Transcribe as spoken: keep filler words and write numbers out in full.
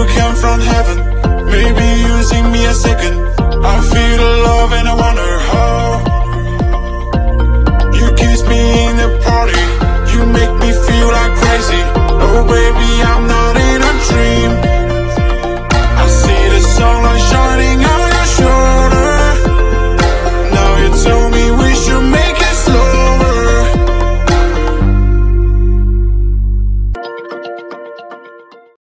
came from heaven. Maybe you sing me a second. I feel the love and I want